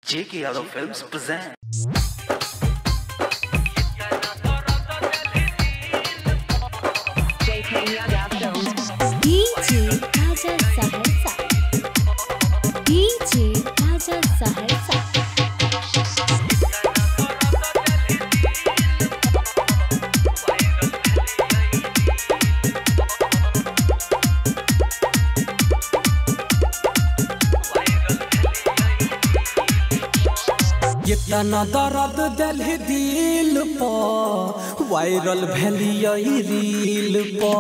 JK Yadav Films present. JK Yadav Films. DJ Raja Saharsa. DJ Raja Saharsa. कितना दर्द दिल दिल पा वायरल भेलिया रील पा।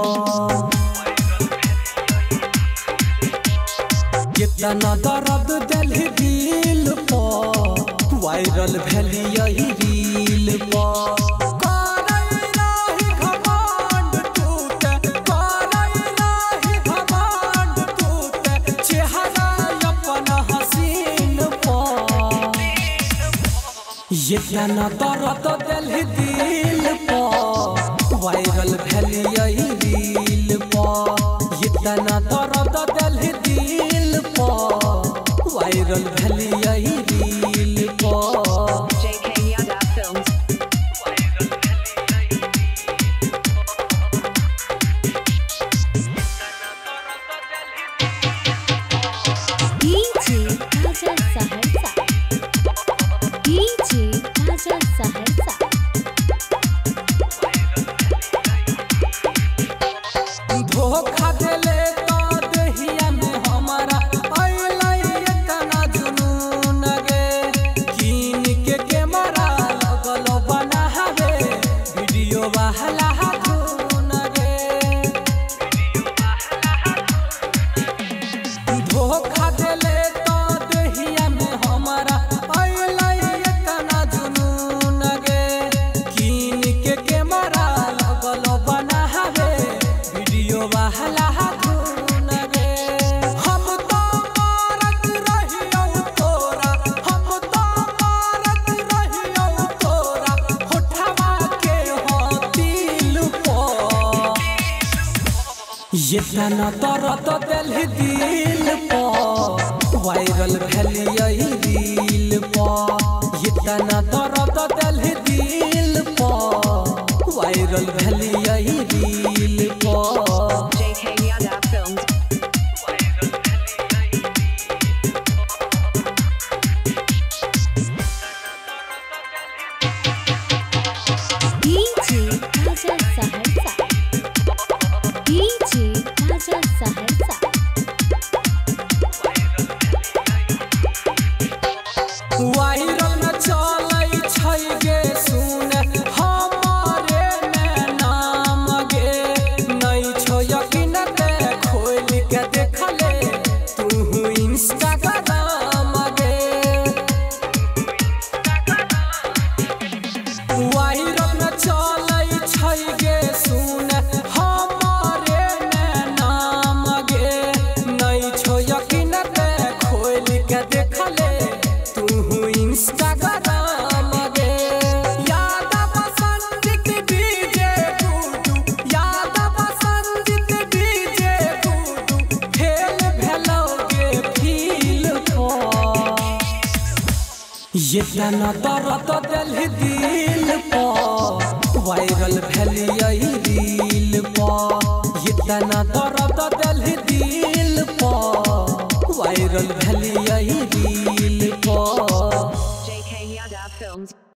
कितना दर्द दिल दिल पा वायरल भेलिया रील पा। इतना दर्द दिल दिल पा वायरल भेलिया रील पा। इतना दर्द दिल दिल पा वायरल भेलिया रील पा। JK Yadav Films. DJ Raja Saharsa. DJ Raja Saharsa. धोखा देले तो दहिया में हमारा आइला इतना जुनून गे। कीन के कैमरा लगल बनावे वीडियो वाला धून गे। धोखा देले तो दहिया में हमारा आइला इतना जुनून गे। कीन के कैमरा लगल बनावे वीडियो वाला धून गे। हम तो मारत रहियो तोरा, हम तो मारत रहियो तोरा होठवा के हो दिल पा। इतना दर्द दिल दिल पा वायरल भेलिया रील पा। इतना दर्द दिल दिल पा वायरल भेलिया रील पा। JK Yadav Films. DJ Raja Saharsa. DJ Raja Saharsa. Viral न चलै छै गे सुन हमारे में नाम गे। नहीं छो यकीन ते खोल के देख ले तू इंस्टाग्राम गे। वायरल न चलै छै गे सुन हमारे में नाम गे। नहीं छो यकीन ते खोल के देख ले तू इंस्टाग्राम गे। Yadav Sanjeet DJ Guddu, Yadav Sanjeet DJ Guddu fail भेलोगे फील पा। इतना दर्द दिल दिल पा वायरल भेलिया रील पा। इतना दर्द दिल दिल पा वायरल भेलिया रील पा। JK Yadav Films.